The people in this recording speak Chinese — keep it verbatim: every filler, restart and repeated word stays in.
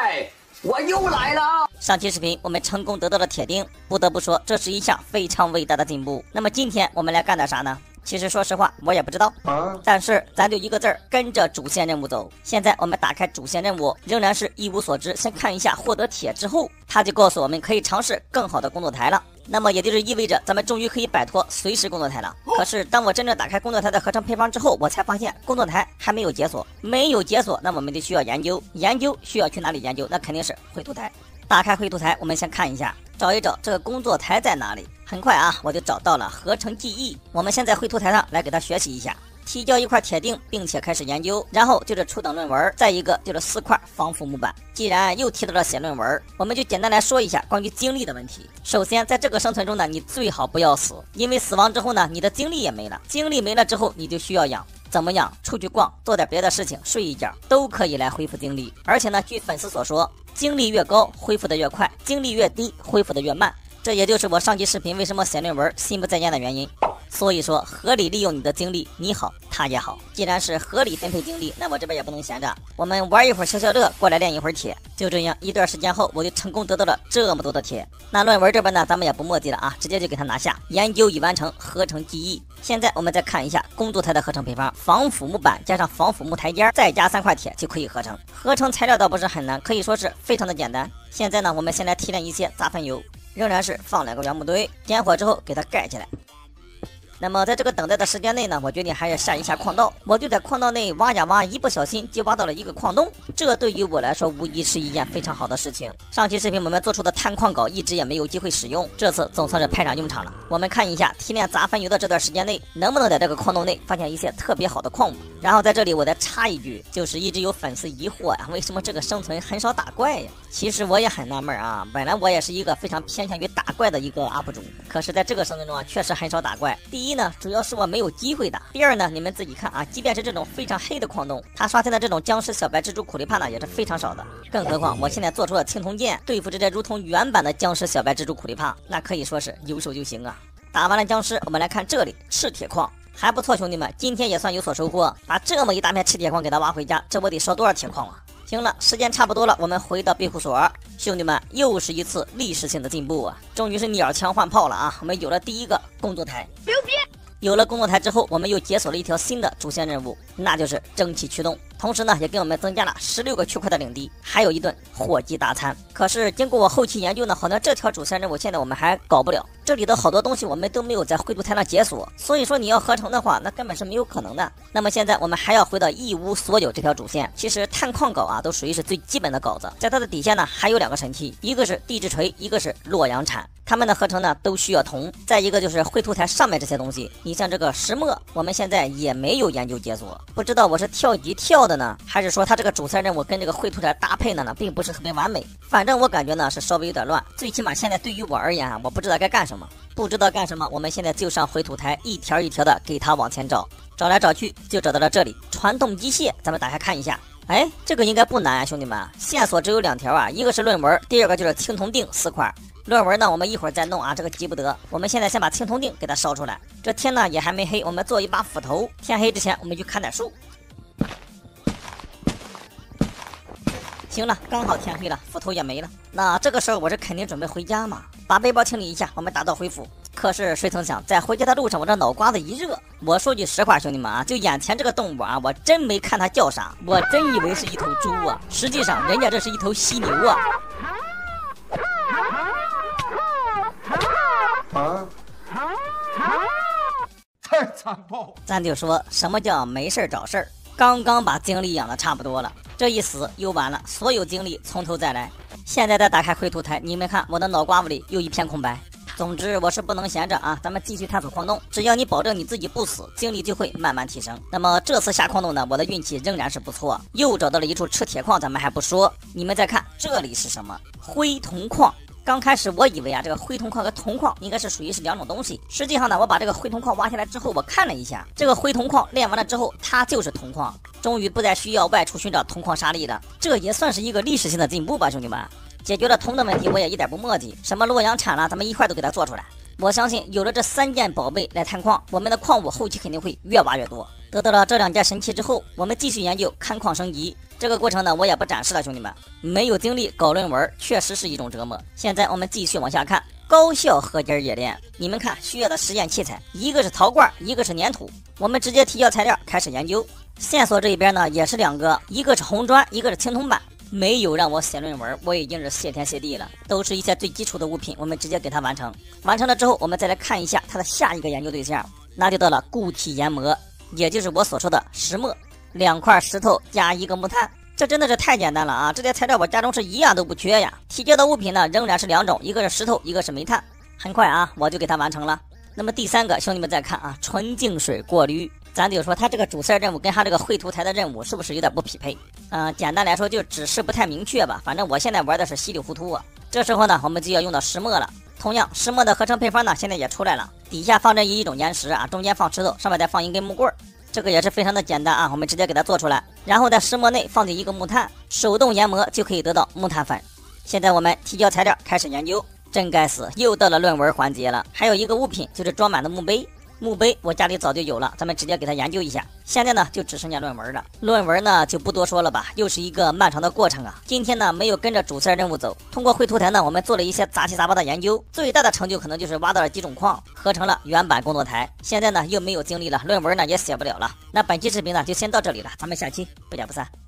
嗨，我又来了！ 上期视频我们成功得到了铁钉，不得不说这是一项非常伟大的进步。那么今天我们来干点啥呢？其实说实话我也不知道，啊、但是咱就一个字儿，跟着主线任务走。现在我们打开主线任务，仍然是一无所知，先看一下获得铁之后，他就告诉我们可以尝试更好的工作台了。那么也就是意味着咱们终于可以摆脱随时工作台了。可是当我真正打开工作台的合成配方之后，我才发现工作台还没有解锁，没有解锁，那我们就需要研究，研究需要去哪里研究？那肯定是绘图台。打开绘图台，我们先看一下，找一找这个工作台在哪里。很快啊，我就找到了合成记忆。我们先在绘图台上来给它学习一下，提交一块铁钉，并且开始研究。然后就是初等论文，再一个就是四块防腐木板。既然又提到了写论文，我们就简单来说一下关于精力的问题。首先，在这个生存中呢，你最好不要死，因为死亡之后呢，你的精力也没了。精力没了之后，你就需要养。怎么养？出去逛，做点别的事情，睡一觉，都可以来恢复精力。而且呢，据粉丝所说，精力越高，恢复的越快；精力越低，恢复的越慢。这也就是我上期视频为什么写论文心不在焉的原因。所以说，合理利用你的精力，你好，他也好。既然是合理分配精力，那我这边也不能闲着，我们玩一会儿消消乐，过来练一会儿铁。就这样，一段时间后，我就成功得到了这么多的铁。那论文这边呢，咱们也不墨迹了啊，直接就给它拿下。研究已完成，合成记忆。现在我们再看一下工作台的合成配方：防腐木板加上防腐木台阶，再加三块铁就可以合成。合成材料倒不是很难，可以说是非常的简单。现在呢，我们先来提炼一些杂粉油，仍然是放两个原木堆，点火之后给它盖起来。那么在这个等待的时间内呢，我决定还是下一下矿道。我就在矿道内挖呀挖，一不小心就挖到了一个矿洞。这对于我来说无疑是一件非常好的事情。上期视频我们做出的探矿稿一直也没有机会使用，这次总算是派上用场了。我们看一下提炼杂粉油的这段时间内，能不能在这个矿洞内发现一些特别好的矿物。然后在这里我再插一句，就是一直有粉丝疑惑呀，为什么这个生存很少打怪呀？其实我也很纳闷啊，本来我也是一个非常偏向于打怪的一个 U P 主，可是在这个生存中啊，确实很少打怪。第一呢，主要是我没有机会打；第二呢，你们自己看啊，即便是这种非常黑的矿洞，它刷新的这种僵尸小白蜘蛛苦力怕呢也是非常少的。更何况我现在做出了青铜剑，对付这些如同原版的僵尸小白蜘蛛苦力怕，那可以说是有手就行啊。打完了僵尸，我们来看这里赤铁矿。还不错，兄弟们，今天也算有所收获。把这么一大片赤铁矿给它挖回家，这我得烧多少铁矿啊？行了，时间差不多了，我们回到庇护所。兄弟们，又是一次历史性的进步啊！终于是鸟枪换炮了啊！我们有了第一个工作台，牛逼！有了工作台之后，我们又解锁了一条新的主线任务，那就是蒸汽驱动。同时呢，也给我们增加了十六个区块的领地，还有一顿火鸡大餐。可是经过我后期研究呢，好像这条主线任务现在我们还搞不了。这里的好多东西我们都没有在绘图台上解锁，所以说你要合成的话，那根本是没有可能的。那么现在我们还要回到一无所有这条主线。其实探矿稿啊，都属于是最基本的稿子，在它的底下呢还有两个神器，一个是地质锤，一个是洛阳铲。它们的合成呢都需要铜，再一个就是绘图台上面这些东西，你像这个石墨，我们现在也没有研究解锁。不知道我是跳级跳的呢，还是说它这个主线任务跟这个绘图台搭配的呢并不是特别完美。反正我感觉呢是稍微有点乱，最起码现在对于我而言啊，我不知道该干什么。不知道干什么，我们现在就上绘图台，一条一条的给它往前找，找来找去就找到了这里传动机械。咱们打开看一下，哎，这个应该不难啊，兄弟们，线索只有两条啊，一个是论文，第二个就是青铜锭四块。论文呢我们一会儿再弄啊，这个急不得。我们现在先把青铜锭给它烧出来。这天呢也还没黑，我们做一把斧头，天黑之前我们去砍点树。行了，刚好天黑了，斧头也没了。那这个时候我是肯定准备回家嘛，把背包清理一下，我们打道回府。可是谁曾想，在回家的路上，我这脑瓜子一热。我说句实话，兄弟们啊，就眼前这个动物啊，我真没看它叫啥，我真以为是一头猪啊，实际上人家这是一头犀牛啊。 啊！太残暴！ 咱就说什么叫没事找事儿。刚刚把精力养的差不多了，这一死又完了，所有精力从头再来。现在再打开绘图台，你们看我的脑瓜子里又一片空白。总之我是不能闲着啊，咱们继续探索矿洞，只要你保证你自己不死，精力就会慢慢提升。那么这次下矿洞呢，我的运气仍然是不错，又找到了一处赤铁矿，咱们还不说，你们再看这里是什么？灰铜矿。刚开始我以为啊，这个灰铜矿和铜矿应该是属于是两种东西。实际上呢，我把这个灰铜矿挖下来之后，我看了一下，这个灰铜矿炼完了之后，它就是铜矿，终于不再需要外出寻找铜矿沙粒了。这也算是一个历史性的进步吧，兄弟们。解决了铜的问题，我也一点不墨迹，什么洛阳铲了，咱们一块都给它做出来。我相信有了这三件宝贝来探矿，我们的矿物后期肯定会越挖越多。得到了这两件神器之后，我们继续研究勘矿升级。 这个过程呢，我也不展示了，兄弟们，没有精力搞论文，确实是一种折磨。现在我们继续往下看，高效合金冶炼。你们看需要的实验器材，一个是陶罐，一个是粘土。我们直接提交材料开始研究。线索这一边呢也是两个，一个是红砖，一个是青铜板。没有让我写论文，我已经是谢天谢地了。都是一些最基础的物品，我们直接给它完成。完成了之后，我们再来看一下它的下一个研究对象，那就到了固体研磨，也就是我所说的石墨。两块石头加一个木炭，这真的是太简单了啊！这些材料我家中是一样都不缺呀。提交的物品呢仍然是两种，一个是石头，一个是煤炭。很快啊，我就给它完成了。那么第三个，兄弟们再看啊，纯净水过滤。咱就说它这个主线任务跟它这个绘图台的任务是不是有点不匹配？嗯、呃，简单来说就指示不太明确吧。反正我现在玩的是稀里糊涂啊。这时候呢，我们就要用到石墨了。同样，石墨的合成配方呢现在也出来了，底下放着一种岩石啊，中间放石头，上面再放一根木棍儿。这个也是非常的简单啊，我们直接给它做出来，然后在石墨内放进一个木炭，手动研磨就可以得到木炭粉。现在我们提交材料开始研究。真该死，又到了论文环节了。还有一个物品就是装满的墓碑，墓碑我家里早就有了，咱们直接给它研究一下。现在呢就只剩下论文了，论文呢就不多说了吧，又是一个漫长的过程啊。今天呢没有跟着主线任务走，通过绘图台呢我们做了一些杂七杂八的研究，最大的成就可能就是挖到了几种矿，合成了原版工作台。现在呢又没有精力了，论文呢也写不了了。那本期视频呢就先到这里了，咱们下期不见不散。